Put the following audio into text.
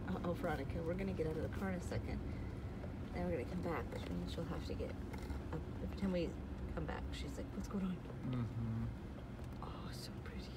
Oh, Veronica, we're gonna get out of the car in a second. Then we're gonna come back, which means she'll have to get up. Every time we come back, she's like, what's going on? Mm-hmm. Oh, so pretty.